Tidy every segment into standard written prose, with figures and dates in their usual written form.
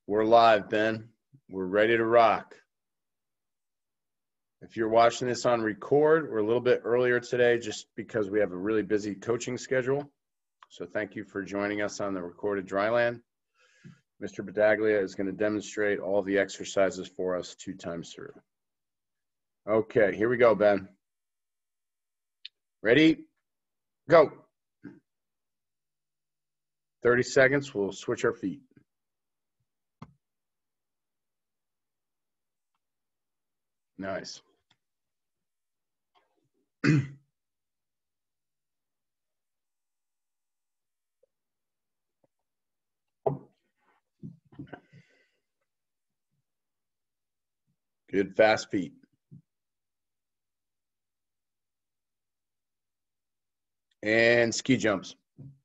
We're live, Ben. We're ready to rock. If you're watching this on record, we're a little bit earlier today just because we have a really busy coaching schedule. So thank you for joining us on the recorded Dryland. Mr. Battaglia is going to demonstrate all the exercises for us 2 times through. Okay, here we go, Ben. Ready? Go. 30 seconds, we'll switch our feet. Nice. Good fast feet. And ski jumps.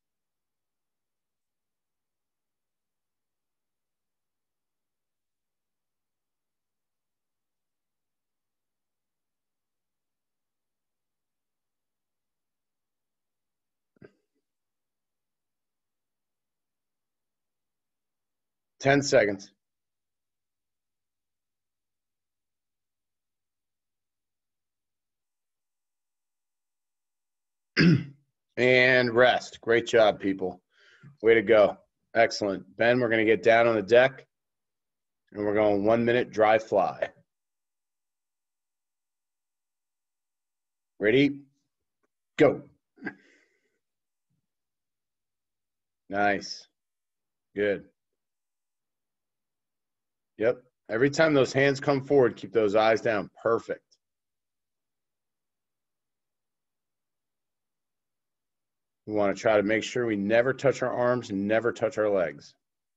Ten seconds. And rest. Great job, people. Way to go. Excellent. Ben, we're going to get down on the deck, and we're going 1 minute dry fly. Ready? Go. Nice. Good. Yep. Every time those hands come forward, keep those eyes down. Perfect. We want to try to make sure we never touch our arms and never touch our legs.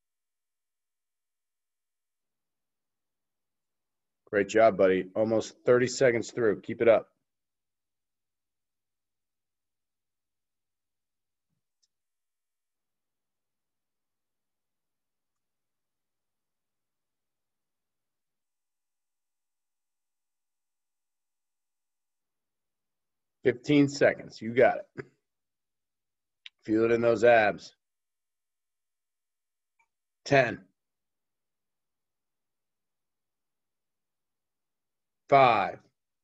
Great job, buddy. Almost 30 seconds through. Keep it up. $15 seconds. You got it. Feel it in those abs. 10. 5.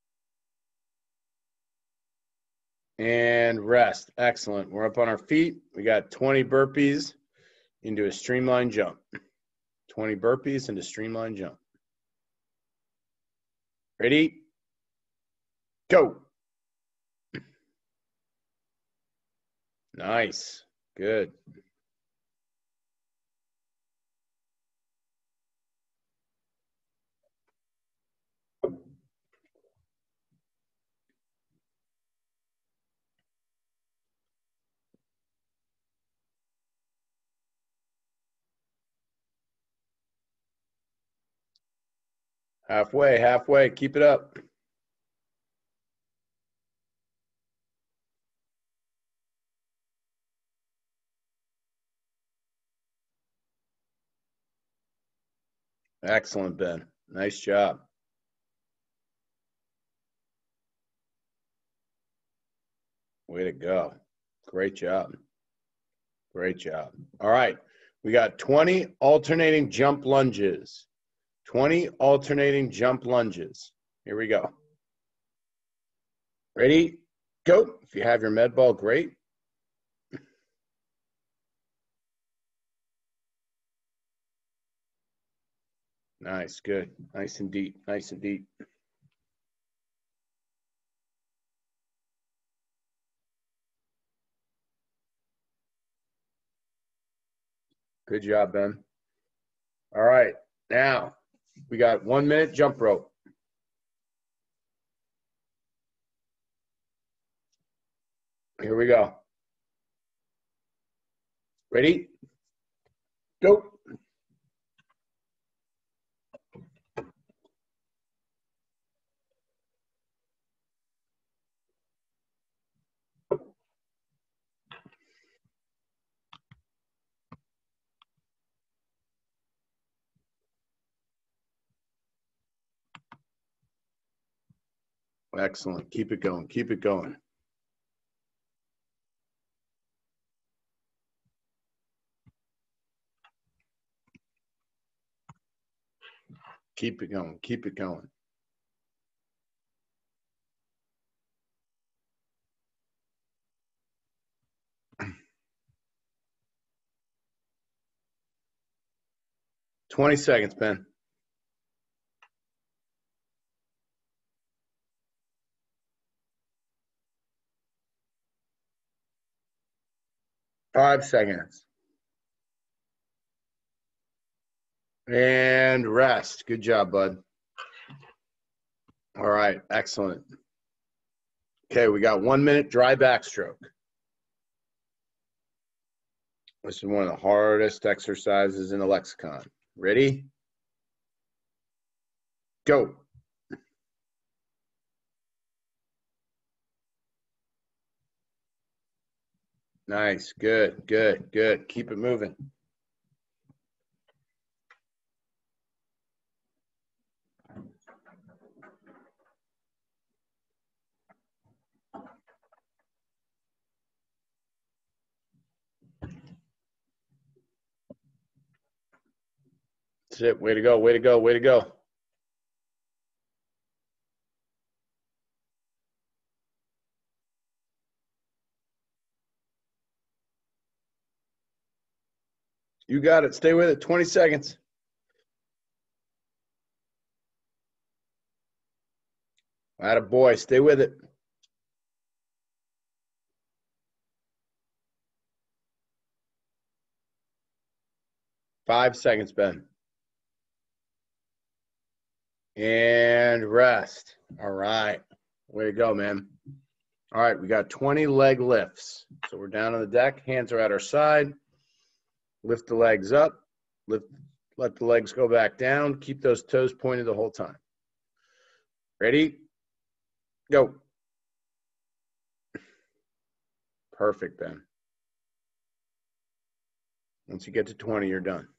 And rest. Excellent. We're up on our feet. We got 20 burpees into a streamline jump. 20 burpees into streamline jump. Ready? Go. Nice. Good. Halfway, halfway. Keep it up. Excellent, Ben. Nice job. Way to go. Great job. Great job. All right. We got 20 alternating jump lunges. 20 alternating jump lunges. Here we go. Ready? Go. If you have your med ball, great. Nice. Good. Nice and deep. Nice and deep. Good job, Ben. All right. Now, we got 1 minute jump rope. Here we go. Ready? Go. Excellent. Keep it going. Keep it going. Keep it going. Keep it going. $20, Ben. 5 seconds. And rest. Good job, bud. All right, excellent. Okay, we got 1 minute dry backstroke. This is one of the hardest exercises in the lexicon. Ready? Go. Nice, good, good, good. Keep it moving. That's it. Way to go, way to go, way to go. You got it. Stay with it. 20 seconds. Attaboy. Stay with it. Five seconds, Ben. And rest. All right. Way to go, man. All right, we got 20 leg lifts. So we're down on the deck. Hands are at our side. Lift the legs up. Let the legs go back down. Keep those toes pointed the whole time. Ready? Go. Perfect, Ben. Once you get to 20, you're done.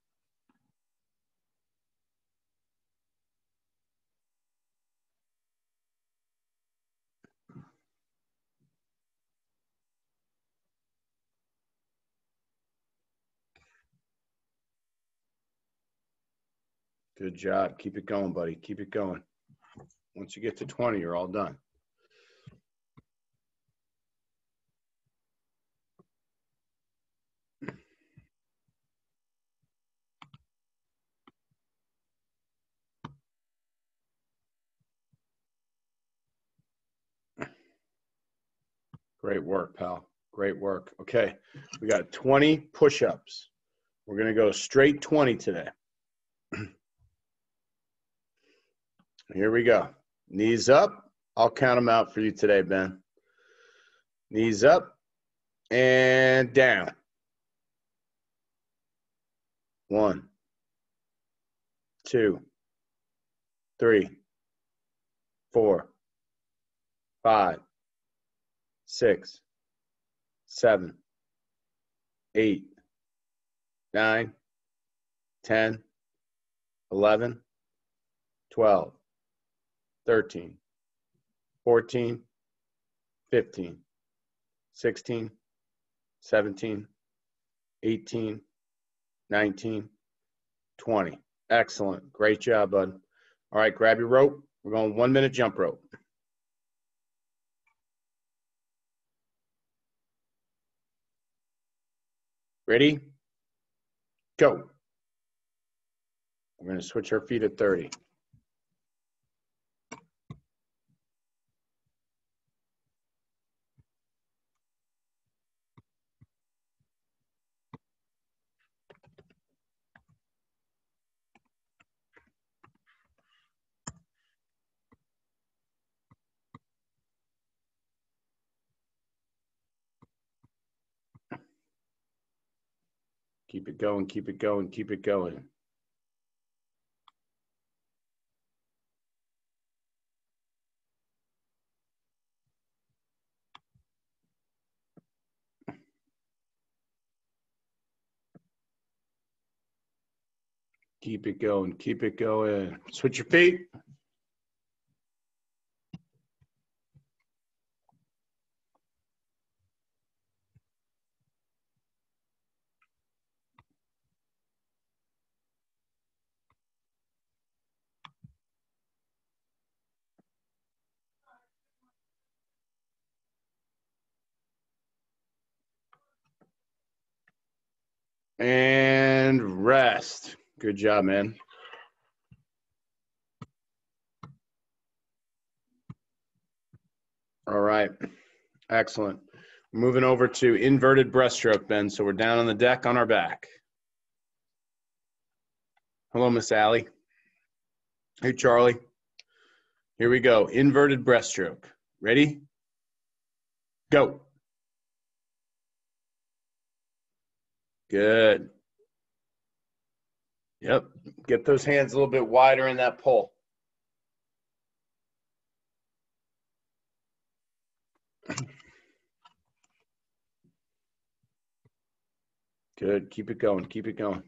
Good job. Keep it going, buddy. Keep it going. Once you get to 20, you're all done. Great work, pal. Great work. Okay, we got 20 push-ups. We're going to go straight 20 today. Here we go. Knees up. I'll count them out for you today, Ben. Knees up and down. 1, 2, 3, 4, 5, 6, 7, 8, 9, 10, 11, 12, 13, 14, 15, 16, 17, 18, 19, 20. Excellent. Great job, bud. All right, grab your rope. We're going 1 minute jump rope. Ready? Go. We're going to switch our feet at 30. Keep it going, keep it going, keep it going. Keep it going, keep it going. Switch your feet. And rest. Good job, man. All right. Excellent. Moving over to inverted breaststroke, Ben. So we're down on the deck on our back. Hello, Miss Allie. Hey, Charlie. Here we go. Inverted breaststroke. Ready? Go. Good. Yep. Get those hands a little bit wider in that pull. Good. Keep it going. Keep it going.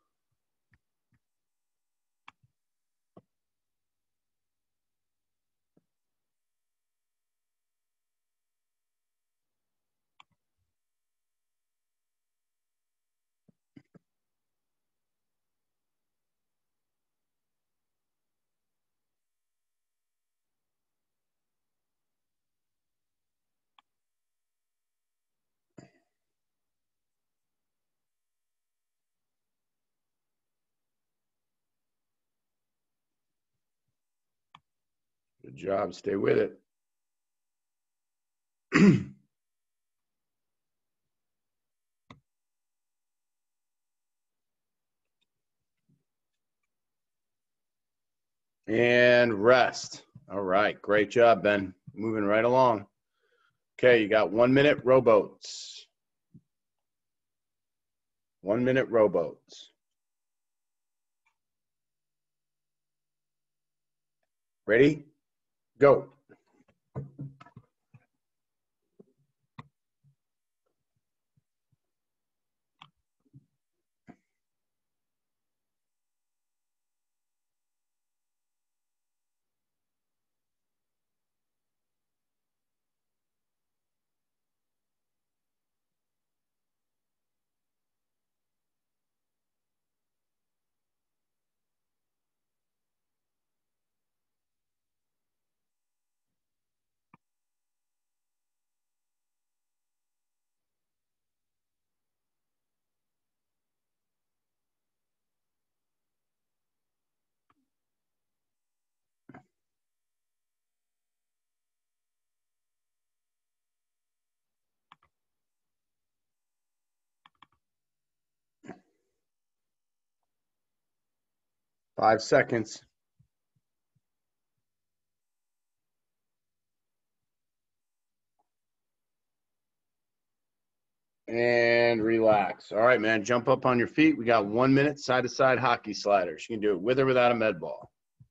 Good job. Stay with it. And rest. All right. Great job, Ben. Moving right along. Okay, you got 1 minute rowboats. 1 minute rowboats. Ready? Go. Five seconds. And relax. All right, man. Jump up on your feet. We got 1 minute side-to-side hockey sliders. You can do it with or without a med ball.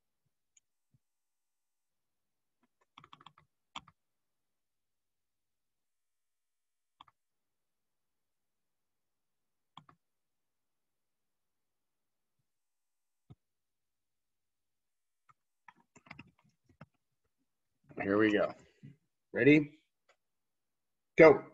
Here we go. Ready? Go.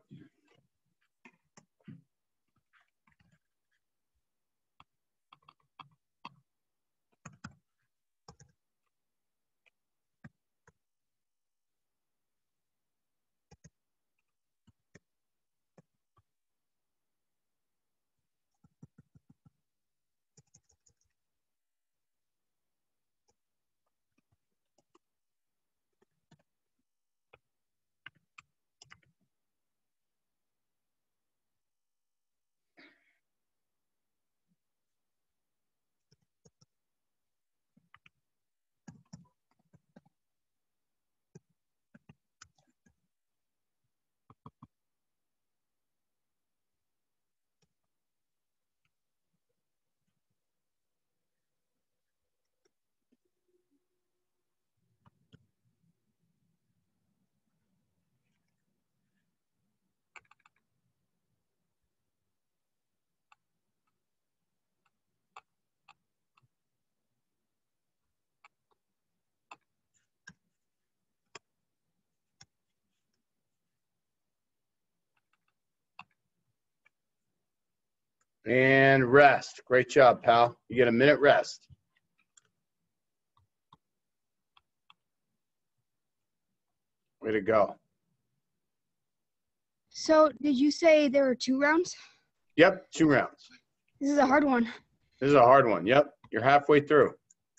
And rest. Great job, pal. You get a minute rest. Way to go. So did you say there were 2 rounds? Yep, 2 rounds. This is a hard one. This is a hard one. Yep. You're halfway through.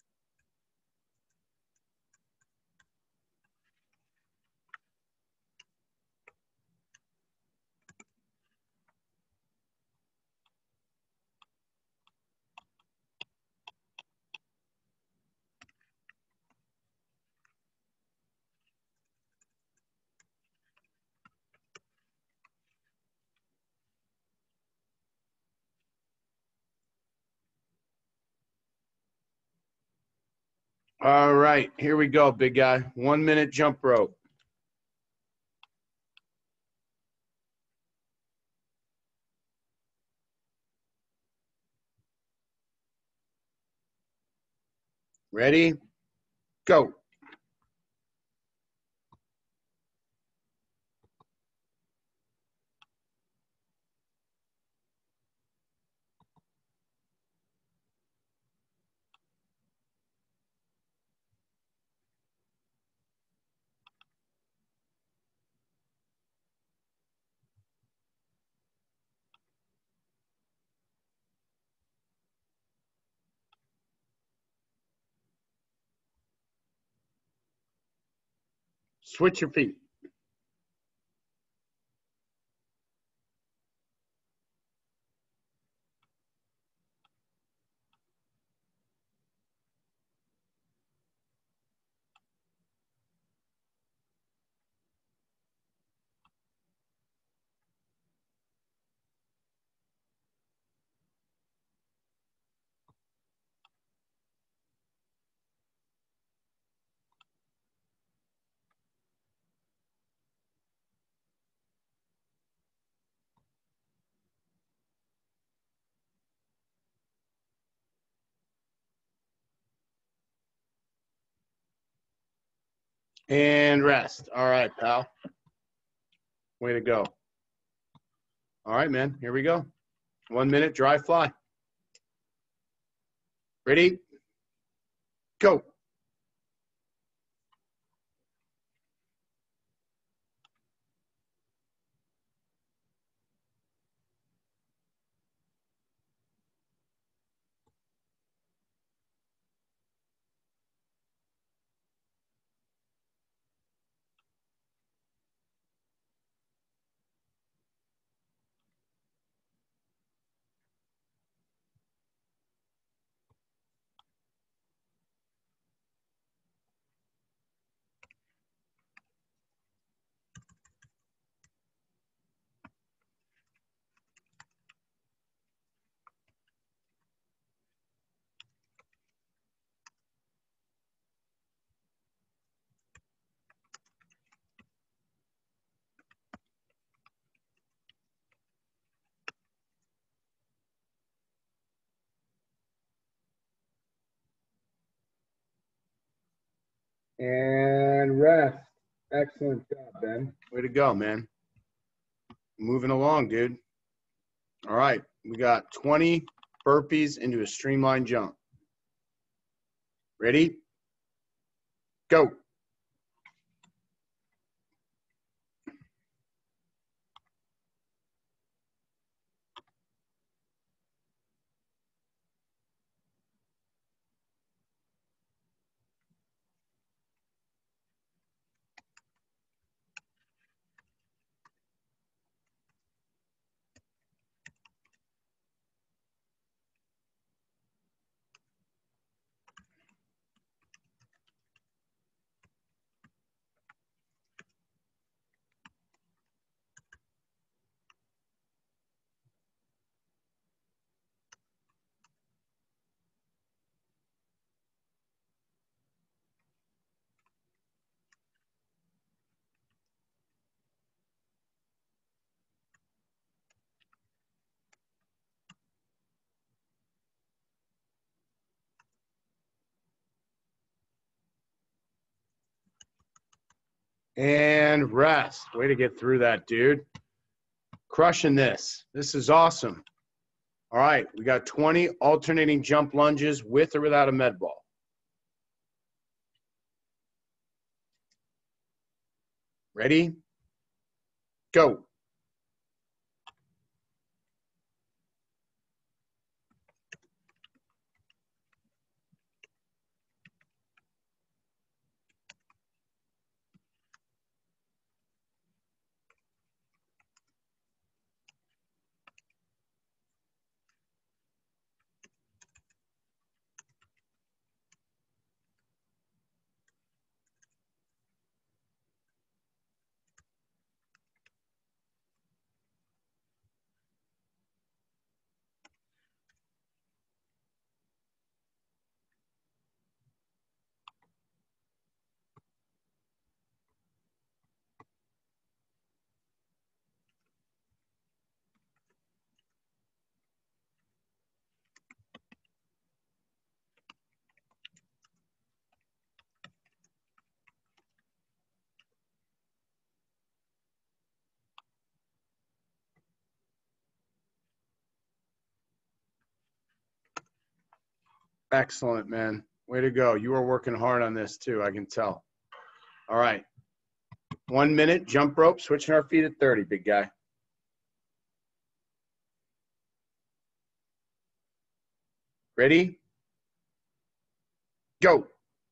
All right, here we go, big guy. 1 minute jump rope. Ready? Go. Switch your feet. And rest. All right, pal. Way to go. All right, man. Here we go. 1 minute, dry fly. Ready? Go. And rest. Excellent job, Ben. Way to go, man. Moving along, dude. All right, we got 20 burpees into a streamlined jump. Ready? Go. And rest. Way to get through that, dude. Crushing this. This is awesome. All right, we got 20 alternating jump lunges with or without a med ball. Ready? Go. Excellent, man. Way to go. You are working hard on this too, I can tell. All right. 1 minute, jump rope, switching our feet at 30, big guy. Ready? Go.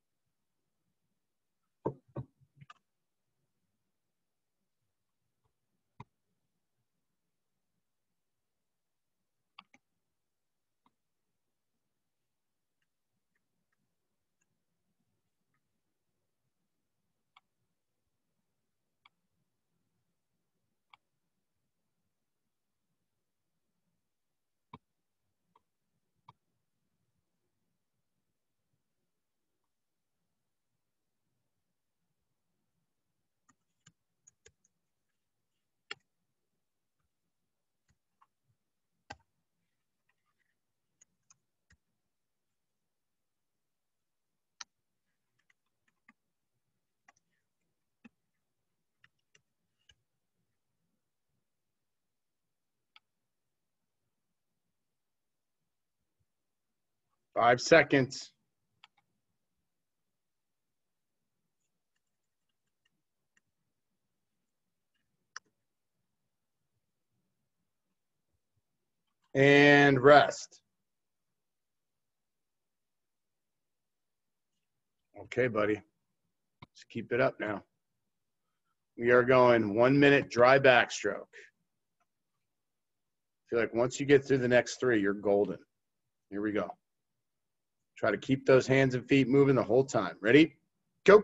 Five seconds. And rest. Okay, buddy. Let's keep it up now. We are going 1 minute dry backstroke. I feel like once you get through the next three, you're golden. Here we go. Try to keep those hands and feet moving the whole time. Ready? Go.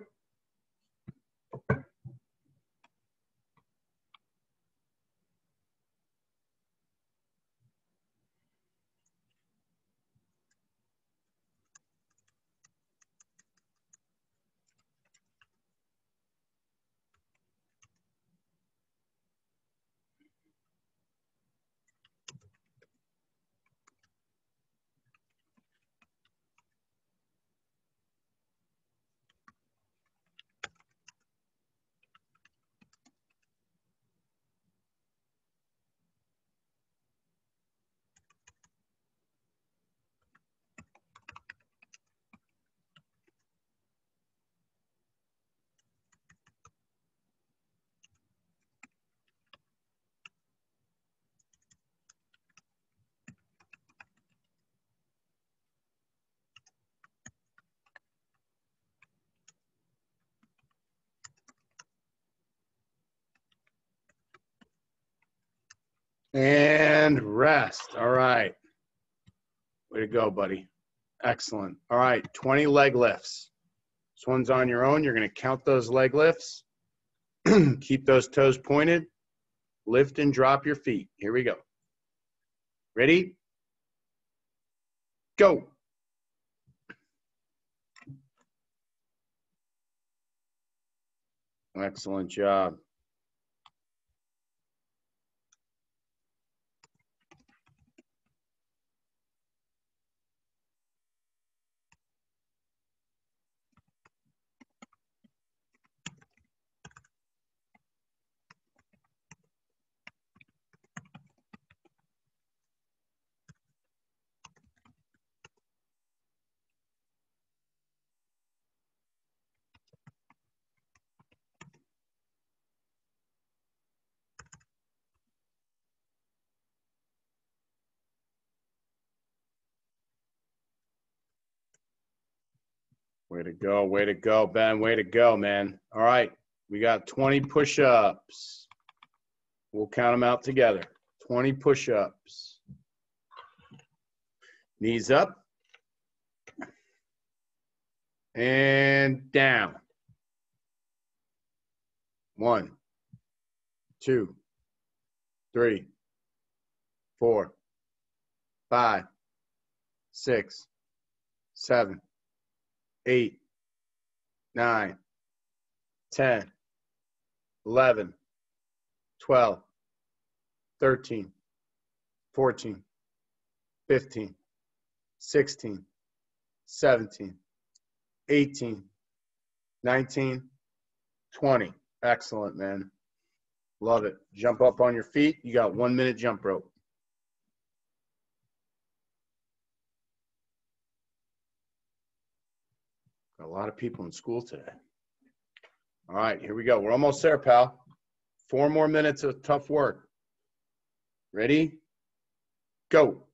And rest. All right. Way to go, buddy. Excellent. All right, 20 leg lifts. This one's on your own. You're going to count those leg lifts. Keep those toes pointed. Lift and drop your feet. Here we go. Ready? Go. Excellent job. Way to go, Ben. Way to go, man. All right, we got 20 push-ups. We'll count them out together. 20 push-ups. Knees up. And down. 1, 2, 3, 4, 5, 6, 7, 8, 9, 10, 11, 12, 13, 14, 15, 16, 17, 18, 19, 20. Excellent, man. Love it. Jump up on your feet. You got 1 minute jump rope. Got a lot of people in school today. All right, here we go. We're almost there, pal. 4 more minutes of tough work. Ready? Go.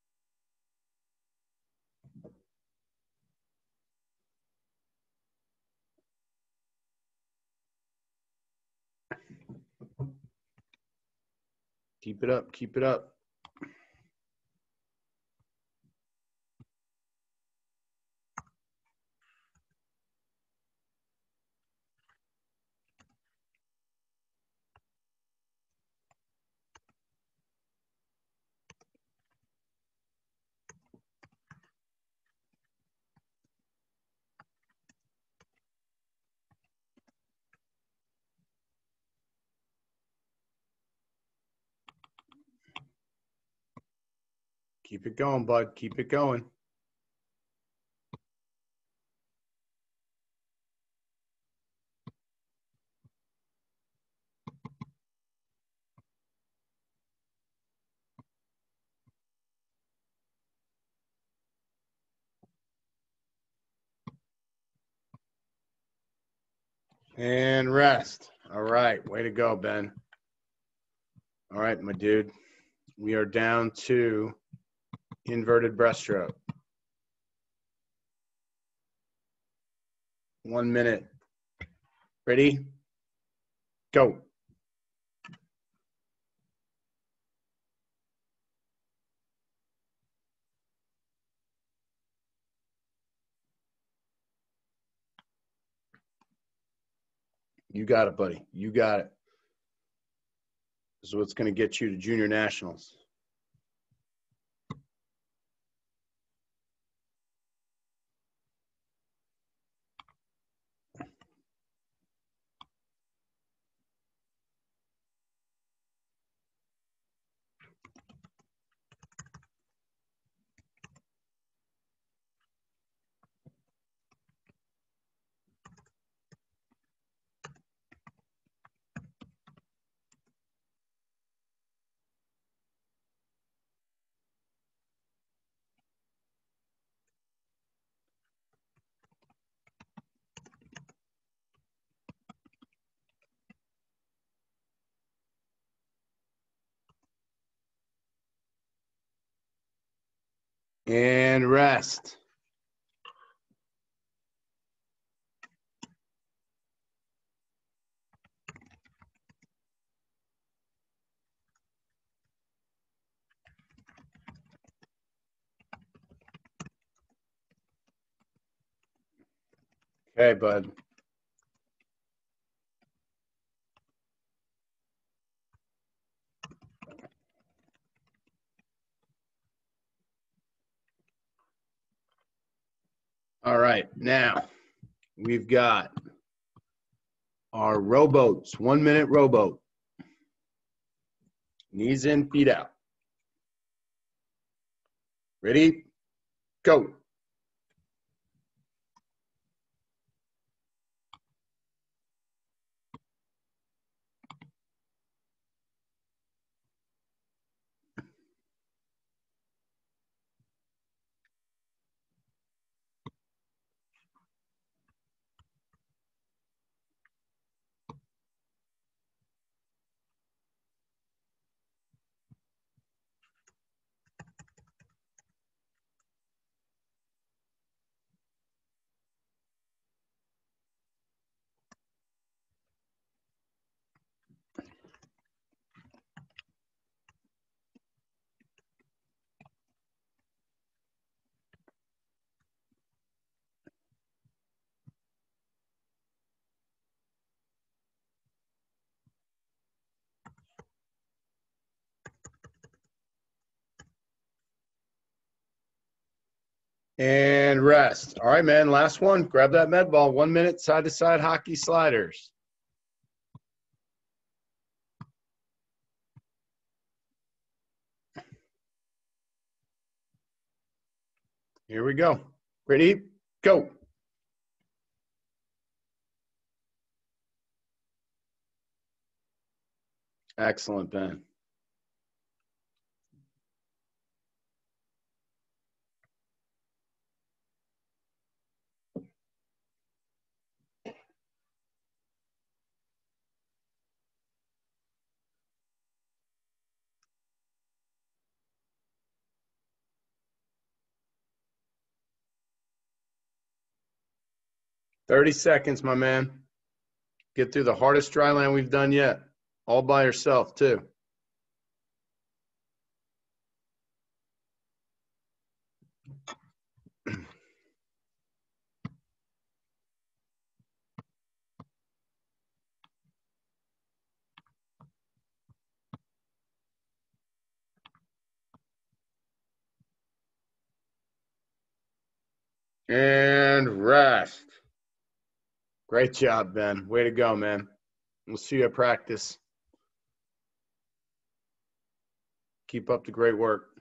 Keep it up, keep it up. Keep it going, bud. Keep it going. And rest. All right, way to go, Ben. All right, my dude. We are down to inverted breaststroke. 1 minute. Ready? Go. You got it, buddy. You got it. This is what's going to get you to junior nationals. And rest. Okay, bud. All right, now we've got our rowboats, 1 minute rowboat. Knees in, feet out. Ready? Go. And rest. All right, man, last one. Grab that med ball. 1 minute, side-to-side hockey sliders. Here we go. Ready? Go. Excellent, Ben. 30 seconds, my man. Get through the hardest dry land we've done yet. All by yourself, too. And rest. Great job, Ben. Way to go, man. We'll see you at practice. Keep up the great work.